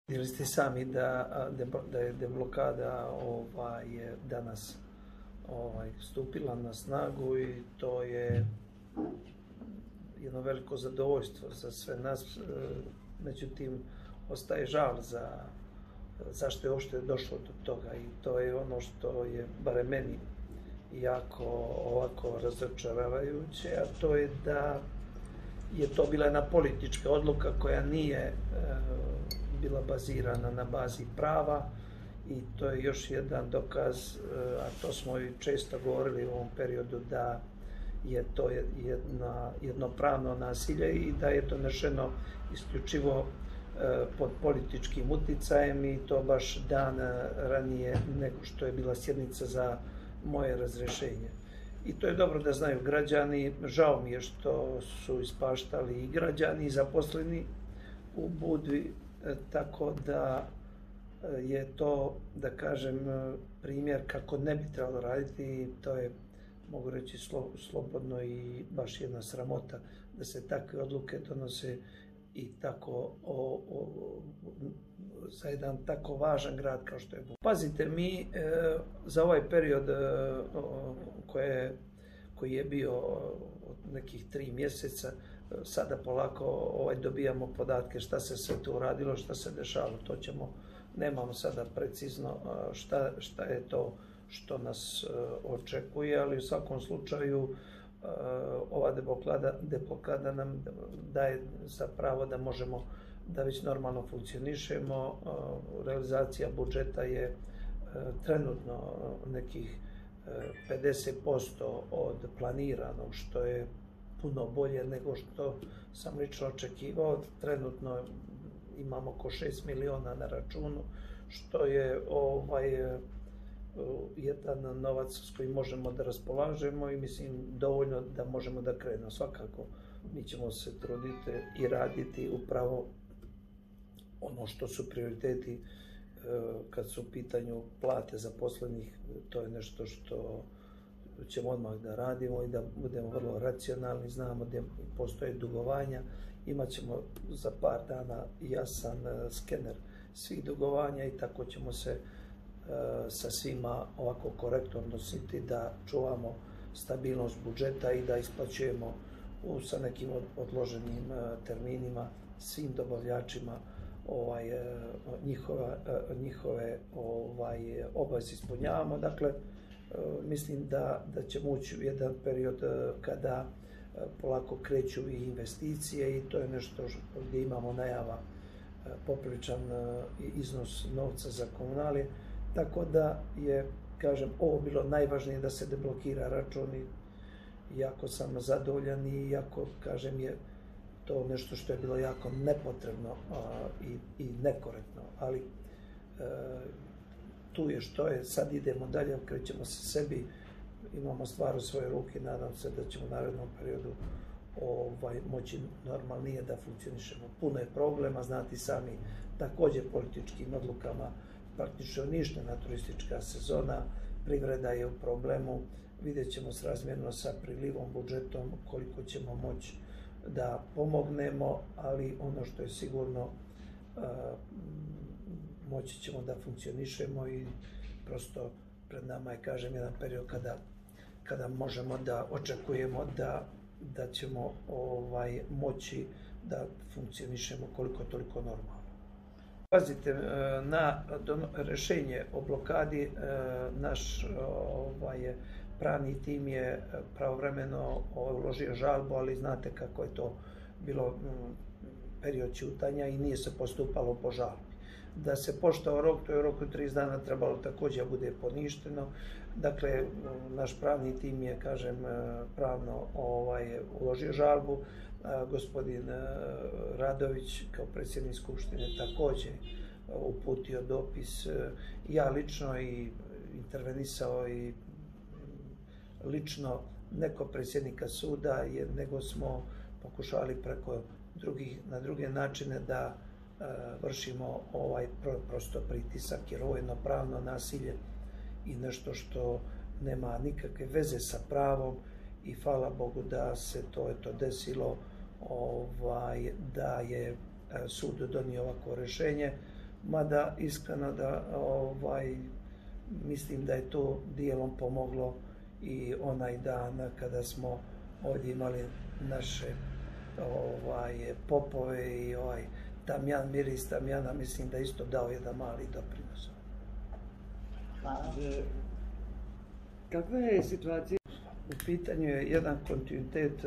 Vidjeli ste sami da je deblokada danas stupila na snagu i to je jedno veliko zadovoljstvo za sve nas. Međutim, ostaje žal zašto je uopšte došlo do toga i to je ono što je, barem meni, jako ovako razočaravajuće, a to je da je to bila jedna politička odluka koja nije bila bazirana na bazi prava i to je još jedan dokaz, a to smo i često govorili u ovom periodu, da je to jedno pravno nasilje i da je donešeno isključivo pod političkim uticajem i to baš dan ranije nego što je bila sjednica za moje razrešenje. I to je dobro da znaju građani. Žao mi je što su ispaštali i građani i zaposleni u Budvi, tako da je to, da kažem, primjer kako ne bi trebalo raditi i to je, mogu reći slobodno, i baš jedna sramota da se takve odluke donose i tako za jedan tako važan grad kao što je Budva. Pazite, mi za ovaj period koji je bio od nekih 3 mjeseca, sada polako dobijamo podatke šta se sve tu uradilo, šta se dešavalo. To nemamo sada precizno šta je to što nas očekuje, ali u svakom slučaju ova deblokada nam daje za pravo da možemo da već normalno funkcionišemo. Realizacija budžeta je trenutno nekih 50% od planiranog, što je puno bolje nego što sam lično očekivao. Trenutno imamo oko 6 miliona na računu, što je jedan novac s kojim možemo da raspolažemo i mislim dovoljno da možemo da krenemo. Svakako mi ćemo se truditi i raditi upravo ono što su prioriteti kad su u pitanju plate zaposlenih. To je nešto što ćemo odmah da radimo i da budemo vrlo racionalni. Znamo gdje postoje dugovanja, imat ćemo za par dana jasan skener svih dugovanja i tako ćemo se sa svima ovako korektno odnositi da čuvamo stabilnost budžeta i da isplaćujemo sa nekim odloženim terminima svim dobavljačima njihove obaveze ispunjavamo. Dakle, mislim da ćemo ući u jedan period kada polako kreću i investicije i to je nešto gdje imamo najava popriličan iznos novca za komunalije, tako da je, kažem, ovo bilo najvažnije da se deblokira račun i jako sam zadovoljan i jako, kažem, je to nešto što je bilo jako nepotrebno i nekorektno, ali tu je što je, sad idemo dalje, krećemo se sebi, imamo stvar u svoje ruke, nadam se da ćemo u narednom periodu moći normalnije da funkcionišemo. Puno je problema, znate sami, također političkim odlukama praktično uništena turistička sezona, privreda je u problemu, vidjet ćemo srazmjerno sa prilivom budžetom koliko ćemo moći da pomognemo, ali ono što je sigurno, moći ćemo da funkcionišemo i prosto pred nama je, kažem, jedan period kada možemo da očekujemo da ćemo moći da funkcionišemo koliko toliko normalno. Pazite, na rešenje o blokadi naš pravni tim je pravovremeno uložio žalbu, ali znate kako je to bilo period ćutanja i nije se postupalo po žalbi. Da se poštao rok, to je u roku 30 dana trebalo također bude poništeno. Dakle, naš pravni tim je, kažem, pravno uložio žalbu. Gospodin Radović kao predsjednik Skupštine također uputio dopis. Ja lično i intervenisao i lično neko predsjednika suda, nego smo pokušali na druge načine da vršimo prosto pritisak, jer ovo je jedno pravno nasilje i nešto što nema nikakve veze sa pravom i hvala Bogu da se to desilo, da je sud donio ovako rešenje. mada iskreno da mislim da je to dijelom pomoglo i onaj dan kada smo ovdje imali naše popove i tamjan, miris tamjana, mislim da isto dao jedan mali doprinos. Hvala. Kakva je situacija? U pitanju je jedan kontinuitet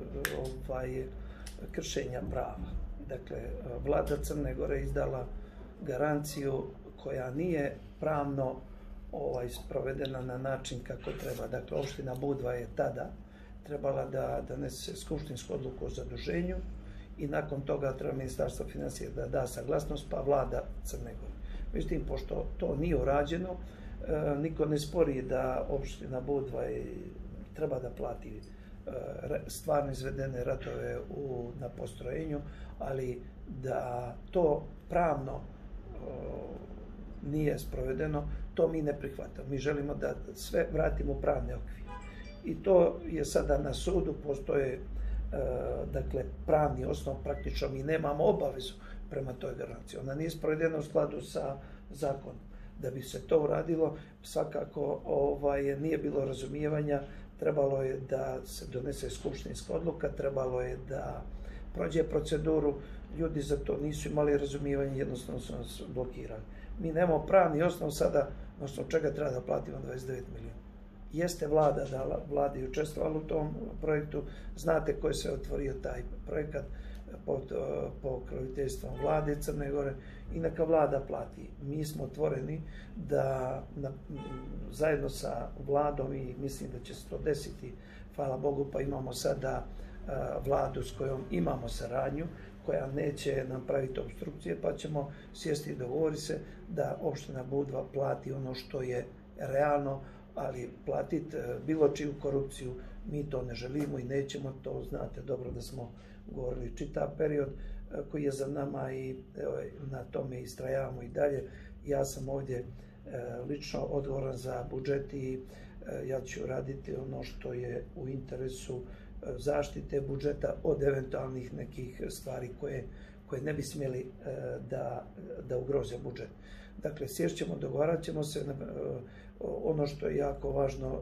kršenja prava. Dakle, vlada Crne Gore izdala garanciju koja nije pravno sprovedena na način kako treba. Dakle, opština Budva je tada trebala da donese skupštinsku odluku o zaduženju i nakon toga treba Ministarstvo financija da da saglasnost, pa vlada Crne Gore. Međutim, pošto to nije urađeno, niko ne spori da opština Budva treba da plati stvarno izvedene radove na postrojenju, ali da to pravno nije sprovedeno, to mi ne prihvatamo. Mi želimo da sve vratimo u pravni okvir. I to je sada na sudu, postoje pravni osnov, praktično mi nemamo obavezu prema toj garanciji. Ona nije sprovedena u skladu sa zakonom. Da bi se to uradilo, svakako nije bilo razumijevanja, trebalo je da se donese skupštinska odluka, trebalo je da prođe proceduru, ljudi za to nisu imali razumijevanje, jednostavno su nas blokirali. Mi nemamo pravni osnov sada, na osnovu čega treba da platimo 29 milijuna. Jeste vlada dala, vlada je učestvovala u tom projektu, znate ko je se otvorio taj projekat pod pokroviteljstvom vlade Crne Gore i neka vlada plati. Mi smo otvoreni da zajedno sa vladom i mislim da će se to desiti, hvala Bogu, pa imamo sada vladu s kojom imamo saradnju, koja neće nam praviti obstrukcije, pa ćemo sjesti i dogovoriti se da opština Budva plati ono što je realno, ali platiti bilo čiju korupciju mi to ne želimo i nećemo, to znate dobro da smo govorili čitav period koji je za nama i na tome istrajavamo i dalje. Ja sam ovdje lično odgovoran za budžet i ja ću raditi ono što je u interesu zaštite budžeta od eventualnih nekih stvari koje ne bi smjeli da ugroze budžet. Dakle, sješćemo, dogovarat ćemo se. Ono što je jako važno,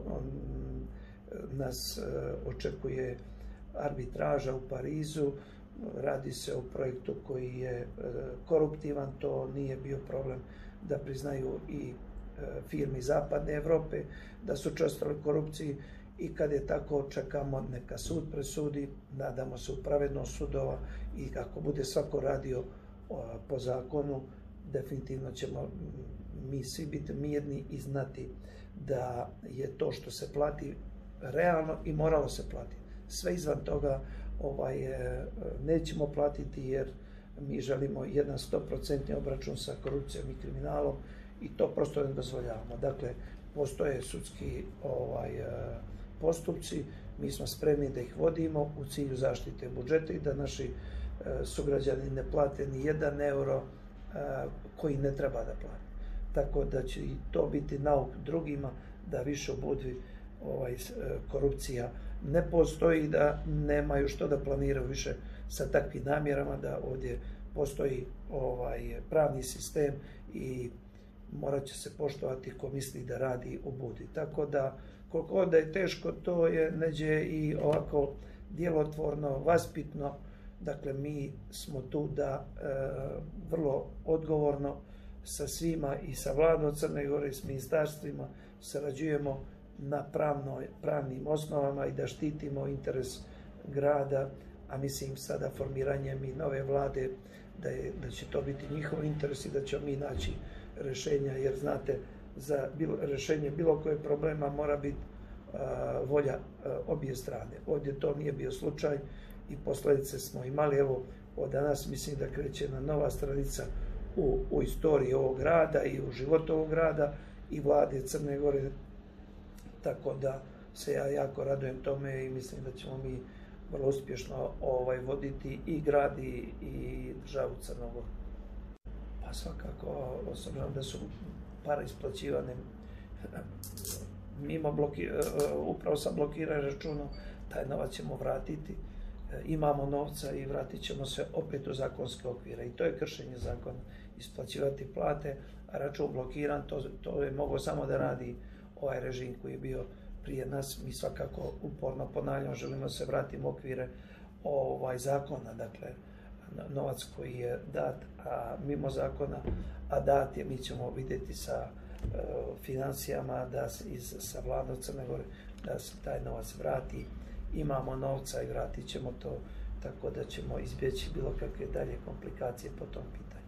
nas očekuje arbitraža u Parizu, radi se o projektu koji je koruptivan, to nije bio problem da priznaju i firmi Zapadne Evrope, da su učestvovali u korupciji i kad je tako čekamo neka sud presudi, nadamo se u pravednost sudova i ako bude svako radio po zakonu, definitivno ćemo mi svi biti mirni i znati da je to što se plati realno i moralo se platiti. Sve izvan toga nećemo platiti jer mi želimo jedan 100% obračun sa korupcijom i kriminalom i to prosto ne dozvoljavamo. Dakle, postoje sudski postupci, mi smo spremni da ih vodimo u cilju zaštite budžeta i da naši sugrađani ne plate ni 1 euro koji ne treba da plati. Tako da će i to biti nauk drugima da više u Budvi korupcija ne postoji, da nemaju što da planiraju više sa takvim namjerama, da ovdje postoji pravni sistem i morat će se poštovati ko misli da radi u Budvi. Tako da, koliko da je teško, to je neđe i ovako djelotvorno, vaspitno. Dakle, mi smo tu da vrlo odgovorno sa svima i sa vladom Crne Gore i s ministarstvima sarađujemo na pravnim osnovama i da štitimo interes grada, a mislim sada formiranjem i nove vlade da će to biti njihov interes i da ćemo mi naći rješenja, jer znate, za rješenje bilo koje problema mora biti volja obje strane. Ovdje to nije bio slučaj i posljedice smo imali. Evo, od danas mislim da kreće jedna nova stranica u istoriji ovog grada i u životu ovog grada i vlade Crne Gore, tako da se ja jako radujem tome i mislim da ćemo mi vrlo uspješno voditi i grad i državu Crnu Goru. Pa svakako, s obzirom da su pare isplaćivane upravo sa blokiranim računom, taj novac ćemo vratiti. Imamo novca i vratit ćemo se opet u zakonske okvire i to je kršenje zakona. isplaćivati plate, a račun blokiran, to je moglo samo da radi ovaj režim koji je bio prije nas. Mi svakako uporno ponavljamo, želimo da se vratimo u okvire zakona, dakle, novac koji je dat, a mimo zakona, a dat je, mi ćemo vidjeti sa financijama, sa vladom Crne Gore, da se taj novac vrati. Imamo novca i vratit ćemo to, tako da ćemo izbjeći bilo kakve dalje komplikacije po tom pitanju.